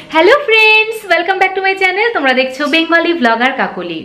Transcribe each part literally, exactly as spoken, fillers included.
Hello friends, welcome back to my channel. तुम्हारा देखছো Bengali blogger Kakali.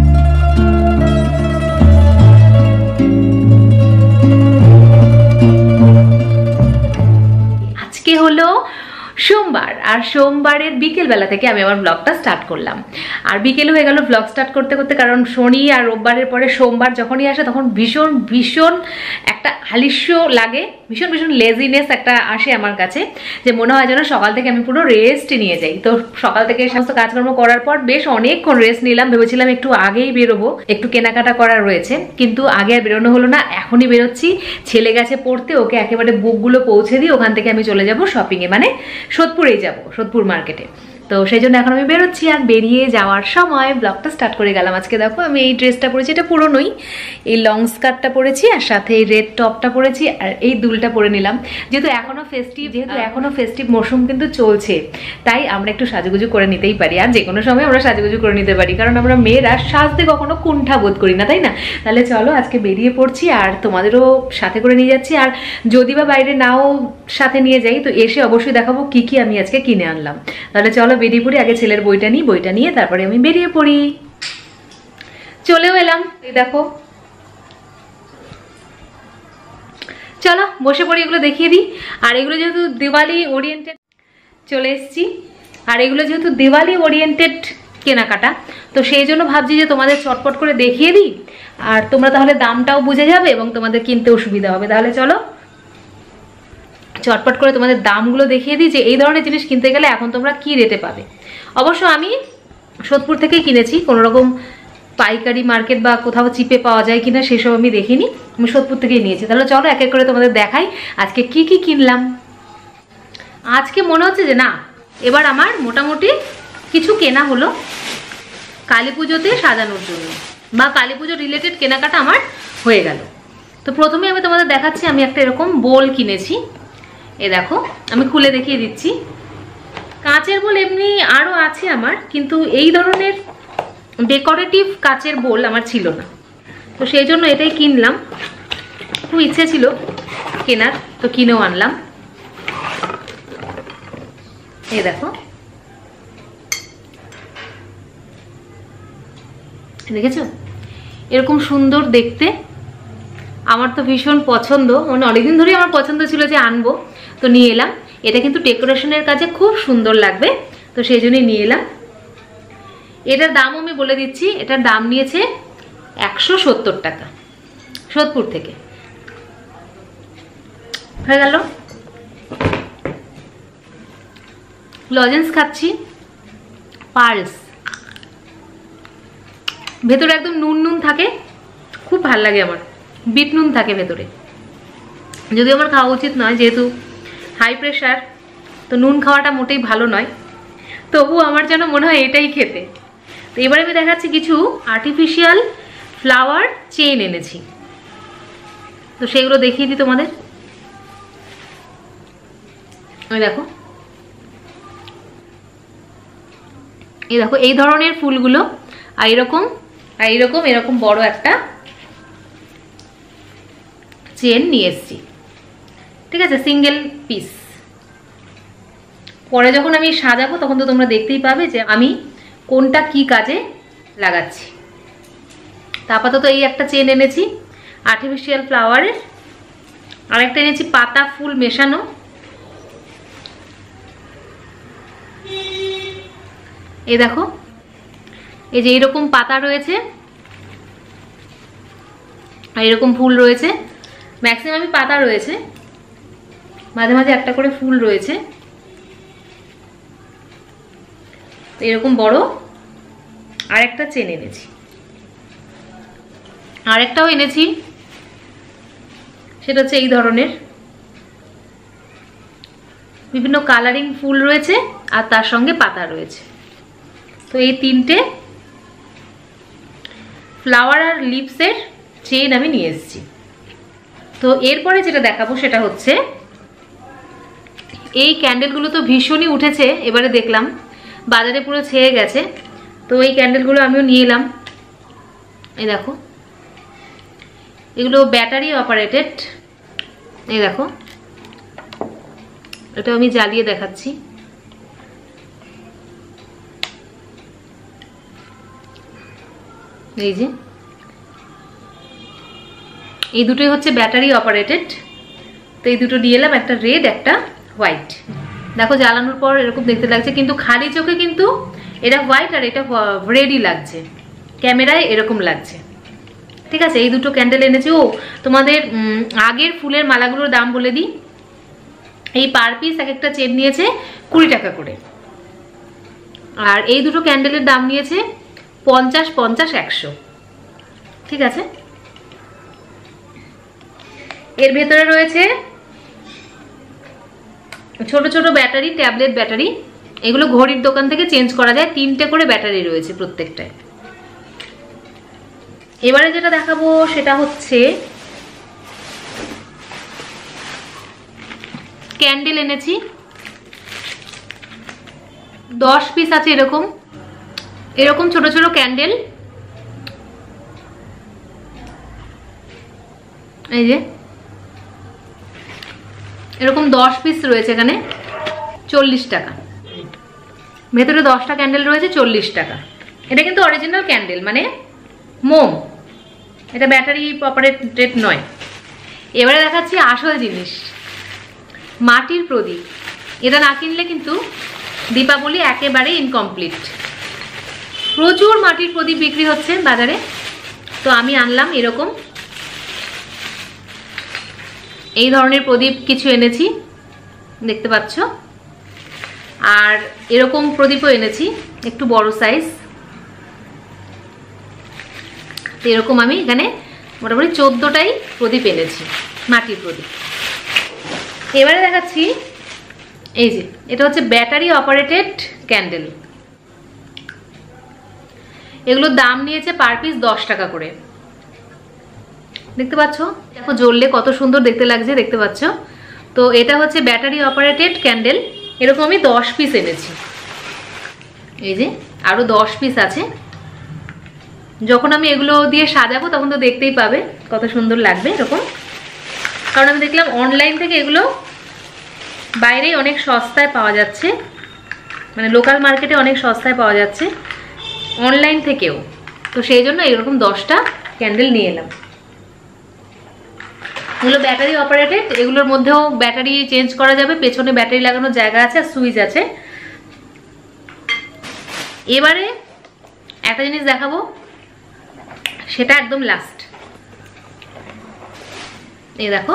आज के हलो সোমবার আর সোমবারের বিকেল বেলা থেকে আমি আমার ব্লগটা স্টার্ট করলাম। আর বিকেল হয়ে গেল ব্লগ স্টার্ট করতে করতে, কারণ শনি আর রোববারের পরে সোমবার যখনই আসে তখন ভীষণ ভীষণ একটা হালিস্য লাগে, ভীষণ ভীষণ লেজিনেস একটা আসে আমার কাছে, যে মনে হয় যেন সকাল থেকে আমি পুরো রেস্ট নিয়ে যাই। তো সকাল থেকে সমস্ত কাজকর্ম করার পর বেশ অনেকক্ষণ রেস্ট নিলাম। ভেবেছিলাম একটু আগেই বেরোবো, একটু কেনাকাটা করার রয়েছে, কিন্তু আগে আর বেরোনো হলো না। এখনই বেরোচ্ছি, ছেলে গেছে পড়তে, ওকে একেবারে বুকগুলো পৌঁছে দিই, ওখান থেকে আমি চলে যাব শপিংয়ে, মানে সোদপুরেই যাব, সোদপুর মার্কেটে। তো সেই জন্য এখন আমি বেরোচ্ছি। আর বেরিয়ে যাওয়ার সময় ব্লগটা স্টার্ট করে গেলাম। আজকে দেখো আমি এই ড্রেসটা পরেছি, এটা পুরোনোই, এই লং স্কার্টটা পরেছি আর সাথে এই রেড টপটা পরেছি আর এই দুলটা পরে নিলাম। যেহেতু এখনো ফেস্টিভ যেহেতু এখনো ফেস্টিভ মৌসুম কিন্তু চলছে, তাই আমরা একটু সাজুগুজু করে নিতেই পারি। আর যে কোনো সময় আমরা সাজুগুজু করে নিতে পারি, কারণ আমরা মেয়েরা সাজতে কখনো কুণ্ঠা বোধ করি না, তাই না? তাহলে চলো আজকে বেরিয়ে পড়ছি আর তোমাদেরও সাথে করে নিয়ে যাচ্ছি। আর যদি বা বাইরে নাও সাথে নিয়ে যাই, তো এসে অবশ্যই দেখাবো কি কি আমি আজকে কিনে আনলাম। তাহলে চলো বেরিয়ে পড়ি। আগে ছেলের বইটা নিই, বইটা নিয়ে তারপরে আমি বেরিয়ে পড়ি। চলেও এলাম, এই দেখো। চলো বসে পড়ি, এগুলো দেখিয়ে দিই। আর এগুলো যেহেতু দিওয়ালি ওরিয়েন্টেড চলে এসেছি, আর এগুলো যেহেতু দিওয়ালি ওরিয়েন্টেড কেনাকাটা, তো সেই জন্য ভাবছি যে তোমাদের চটপট করে দেখিয়ে দিই, আর তোমরা তাহলে দামটাও বুঝে যাবে এবং তোমাদের কিনতেও সুবিধা হবে। তাহলে চলো চটপট করে তোমাদের দামগুলো দেখিয়ে দিই, যে এই ধরনের জিনিস কিনতে গেলে এখন তোমরা কি রেটে পাবে। অবশ্য আমি সোদপুর থেকেই কিনেছি, কোনো রকম পাইকারি মার্কেট বা কোথাও চিপে পাওয়া যায় কিনা সেসব আমি দেখিনি, আমি সোদপুর থেকেই নিয়েছি। তাহলে চলো এক এক করে তোমাদের দেখাই আজকে কি কি কিনলাম। আজকে মনে হচ্ছে যে না, এবার আমার মোটামুটি কিছু কেনা হলো কালী পুজোতে সাজানোর জন্য, বা কালী পুজো রিলেটেড কেনাকাটা আমার হয়ে গেল। তো প্রথমে আমি তোমাদের দেখাচ্ছি, আমি একটা এরকম বোল কিনেছি। এ দেখো, আমি খুলে দেখিয়ে দিচ্ছি। কাঁচের বোল এমনি আরও আছে আমার, কিন্তু এই ধরনের ডেকোরেটিভ কাঁচের বোল আমার ছিল না, তো সেই জন্য এটাই কিনলাম। খুব ইচ্ছে ছিল কেনার, তো কিনেও আনলাম। এই দেখো, দেখেছো এরকম সুন্দর দেখতে, আমার তো ভীষণ পছন্দ, মানে অনেকদিন ধরেই আমার পছন্দ ছিল যে আনবো, তো নিয়ে এলাম। এটা কিন্তু ডেকোরেশনের কাজে খুব সুন্দর লাগবে, তো সেই জন্যই নিয়ে এলাম। এটার দাম আমি বলে দিচ্ছি, এটার দাম নিয়েছে একশো সত্তর টাকা সোদপুর থেকে। হয়ে গেল। লজেন্স খাচ্ছি, পার্লস, ভেতরে একদম নুন নুন থাকে, খুব ভাল লাগে আমার। বিট নুন থাকে ভেতরে, যদিও আমার খাওয়া উচিত নয়, যেহেতু হাই প্রেশার, তো নুন খাওয়াটা মোটেই ভালো নয়, তবু আমার যেন মনে হয় এটাই খেতে। তো এবারে আমি দেখাচ্ছি কিছু আর্টিফিশিয়াল ফ্লাওয়ার চেন এনেছি, তো সেগুলো দেখিয়ে দিই তোমাদের। ওই দেখো, এই দেখো এই ধরনের ফুলগুলো, আর এরকম আর এরকম এরকম বড় একটা চেন নিয়ে এসছি, ঠিক আছে, সিঙ্গেল পিস। পরে যখন আমি সাজাবো তখন তো তোমরা দেখতেই পাবে যে আমি কোনটা কি কাজে লাগাচ্ছি। তা আপাতত এই একটা চেন এনেছি আর্টিফিশিয়াল ফ্লাওয়ারের, আর একটা এনেছি পাতা ফুল মেশানো। এই দেখো, এই যে এইরকম পাতা রয়েছে আর এরকম ফুল রয়েছে, ম্যাক্সিমামই পাতা রয়েছে, মাঝে মাঝে একটা করে ফুল রয়েছে। এরকম বড় আর একটা চেন এনেছি, আর একটাও এনেছি, সেটা হচ্ছে এই ধরনের বিভিন্ন কালারিং ফুল রয়েছে আর তার সঙ্গে পাতা রয়েছে। তো এই তিনটে ফ্লাওয়ার আর লিভসের চেন আমি নিয়ে এসেছি। তো এরপরে যেটা দেখাবো সেটা হচ্ছে এই ক্যান্ডেলগুলো তো ভীষণই উঠেছে, এবারে দেখলাম বাজারে পুরো ছেয়ে গেছে, তো এই ক্যান্ডেলগুলো আমিও নিয়ে এলাম। এই দেখো, এগুলো ব্যাটারি অপারেটেড। এই দেখো, এটা আমি জ্বালিয়ে দেখাচ্ছি। এই যে এই দুটোই হচ্ছে ব্যাটারি অপারেটেড। তো এই দুটো দিয়ে এলাম, একটা রেড একটা হোয়াইট। দেখো জ্বালানোর পর এরকম দেখতে লাগছে, কিন্তু খালি চোখে কিন্তু এটা হোয়াইট আর এটা রেডই লাগছে, ক্যামেরায় এরকম লাগছে। ঠিক আছে, এই দুটো ক্যান্ডেল এনেছি। ও তোমাদের আগের ফুলের মালাগুলোর দাম বলে দিই। এই পার পিস এক একটা চেন নিয়েছে কুড়ি টাকা করে, আর এই দুটো ক্যান্ডেলের দাম নিয়েছে পঞ্চাশ পঞ্চাশ একশো। ঠিক আছে, এর ভেতরে রয়েছে ছোট ছোট ব্যাটারি, ট্যাবলেট ব্যাটারি। এগুলো ঘড়ির দোকান থেকে চেঞ্জ করা যায়, তিনটে করে ব্যাটারি রয়েছে প্রত্যেকটায়। এবারে যেটা দেখাবো সেটা হচ্ছে ক্যান্ডেল এনেছি, দশ পিস আছে এরকম এরকম ছোট ছোট ক্যান্ডেল। এই যে এরকম দশ পিস রয়েছে এখানে, চল্লিশ টাকা। ভেতরে দশটা ক্যান্ডেল রয়েছে, চল্লিশ টাকা। এটা কিন্তু অরিজিনাল ক্যান্ডেল, মানে মোম, এটা ব্যাটারি অপারেটেড নয়। এবারে দেখাচ্ছি আসল জিনিস, মাটির প্রদীপ। এটা না কিনলে কিন্তু দীপাবলি একেবারে ইনকমপ্লিট। প্রচুর মাটির প্রদীপ বিক্রি হচ্ছে বাজারে, তো আমি আনলাম এরকম এই ধরনের প্রদীপ কিছু এনেছি, দেখতে পাচ্ছ। আর এরকম প্রদীপও এনেছি, একটু বড় সাইজ। তো এরকম আমি এখানে মোটামুটি চোদ্দটাই প্রদীপ এনেছি, মাটির প্রদীপ। এবারে দেখাচ্ছি এই যে এটা হচ্ছে ব্যাটারি অপারেটেড ক্যান্ডেল। এগুলোর দাম নিয়েছে পার পিস দশ টাকা করে, দেখতে পাচ্ছ। দেখো জ্বললে কত সুন্দর দেখতে লাগছে, দেখতে পাচ্ছ। তো এটা হচ্ছে ব্যাটারি অপারেটেড ক্যান্ডেল, এরকম আমি দশ পিস এনেছি। এই যে আরো দশ পিস আছে। যখন আমি এগুলো দিয়ে সাজাবো তখন তো দেখতেই পাবে কত সুন্দর লাগবে এরকম। কারণ আমি দেখলাম অনলাইন থেকে এগুলো বাইরেই অনেক সস্তায় পাওয়া যাচ্ছে, মানে লোকাল মার্কেটে অনেক সস্তায় পাওয়া যাচ্ছে, অনলাইন থেকেও। তো সেই জন্য এরকম দশটা ক্যান্ডেল নিয়ে এলাম। এগুলো ব্যাটারি অপারেটেড, এগুলোর মধ্যেও ব্যাটারি চেঞ্জ করা যাবে, পেছনে ব্যাটারি লাগানোর জায়গা আছে আর সুইচ আছে। এবারে একটা জিনিস দেখাবো, সেটা একদম লাস্ট। এই দেখো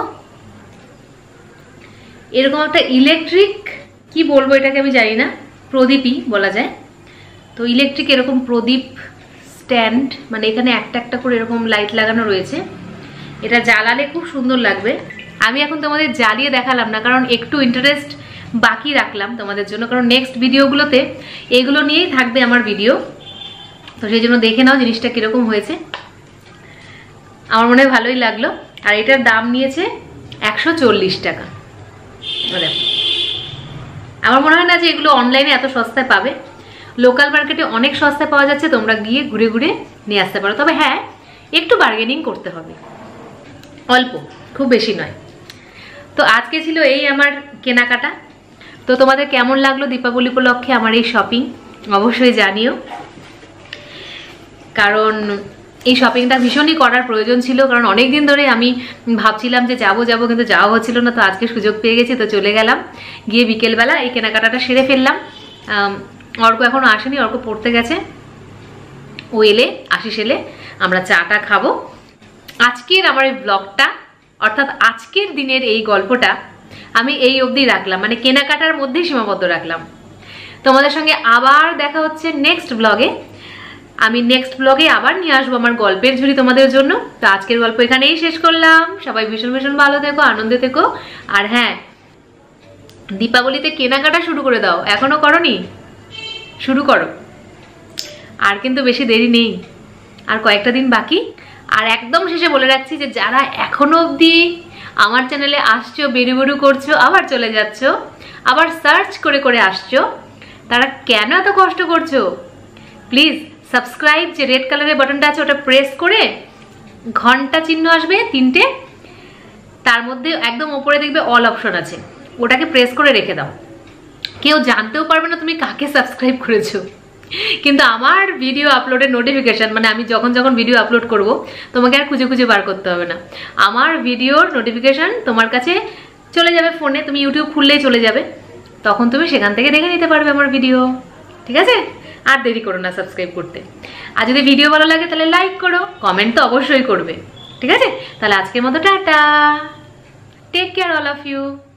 এরকম একটা ইলেকট্রিক, কি বলবো এটাকে আমি জানি না, প্রদীপই বলা যায়। তো ইলেকট্রিক এরকম প্রদীপ স্ট্যান্ড, মানে এখানে একটা একটা করে এরকম লাইট লাগানো রয়েছে। এটা জ্বালালে খুব সুন্দর লাগবে। আমি এখন তোমাদের জ্বালিয়ে দেখালাম না, কারণ একটু ইন্টারেস্ট বাকি রাখলাম তোমাদের জন্য, কারণ নেক্সট ভিডিওগুলোতে এগুলো নিয়েই থাকবে আমার ভিডিও। তো সেই জন্য দেখে নাও জিনিসটা কিরকম হয়েছে। আমার মনে হয় ভালোই লাগলো। আর এটার দাম নিয়েছে একশো চল্লিশ টাকা। দেখো আমার মনে হয় না যে এগুলো অনলাইনে এত সস্তায় পাবে, লোকাল মার্কেটে অনেক সস্তায় পাওয়া যাচ্ছে, তোমরা গিয়ে ঘুরে ঘুরে নিয়ে আসতে পারো। তবে হ্যাঁ, একটু বার্গেনিং করতে হবে, অল্প, খুব বেশি নয়। তো আজকে ছিল এই আমার কেনাকাটা। তো তোমাদের কেমন লাগলো দীপাবলি উপলক্ষে আমার এই শপিং অবশ্যই জানিও, কারণ এই শপিংটা ভীষণই করার প্রয়োজন ছিল। কারণ অনেক দিন ধরে আমি ভাবছিলাম যে যাবো যাবো কিন্তু যাওয়া হচ্ছিল না। তো আজকে সুযোগ পেয়ে গেছি, তো চলে গেলাম। গিয়ে বিকেলবেলা এই কেনাকাটাটা সেরে ফেললাম। অর্ক এখনো আসেনি, অর্ক পড়তে গেছে। ও এলে, আশিস এলে আমরা চাটা খাবো। আজকের আমার এই ব্লগটা, অর্থাৎ আজকের দিনের এই গল্পটা আমি এই অবধি রাখলাম, মানে কেনাকাটার মধ্যেই সীমাবদ্ধ রাখলাম। তোমাদের সঙ্গে আবার দেখা হচ্ছে নেক্সট ব্লগে। আমি নেক্সট ব্লগে আবার নিয়ে আসবো আমার গল্পের ঝুড়ি তোমাদের জন্য। তো আজকের গল্প এখানেই শেষ করলাম। সবাই ভীষণ ভীষণ ভালো থেকো, আনন্দে থেকো। আর হ্যাঁ, দীপাবলিতে কেনাকাটা শুরু করে দাও, এখনো করনি? শুরু করো, আর কিন্তু বেশি দেরি নেই, আর কয়েকটা দিন বাকি। আর একদম শেষে বলে রাখছি যে যারা এখনো অবধি আমার চ্যানেলে আসছো, বেরু বেরু করছো, আবার চলে যাচ্ছ, আবার সার্চ করে করে আসছো, তারা কেন এত কষ্ট করছো? প্লিজ সাবস্ক্রাইব, যে রেড কালারের বাটনটা আছে ওটা প্রেস করে ঘন্টা চিহ্ন আসবে তিনটে, তার মধ্যে একদম উপরে দেখবে অল অপশন আছে, ওটাকে প্রেস করে রেখে দাও। কেউ জানতেও পারবে না তুমি কাকে সাবস্ক্রাইব করেছো। কিন্তু আমার ভিডিও আপলোডের নোটিফিকেশন, মানে আমি যখন যখন ভিডিও আপলোড করব তোমাকে আর খুঁজে খুঁজে বার করতে হবে না। আমার ভিডিওর নোটিফিকেশন তোমার কাছে চলে যাবে ফোনে, তুমি ইউটিউব খুললেই চলে যাবে, তখন তুমি সেখান থেকে দেখে নিতে পারবে আমার ভিডিও। ঠিক আছে? আর দেরি করো না সাবস্ক্রাইব করতে। আর যদি ভিডিও ভালো লাগে তাহলে লাইক করো, কমেন্ট তো অবশ্যই করবে। ঠিক আছে? তাহলে আজকের মতো tata, take care all of you.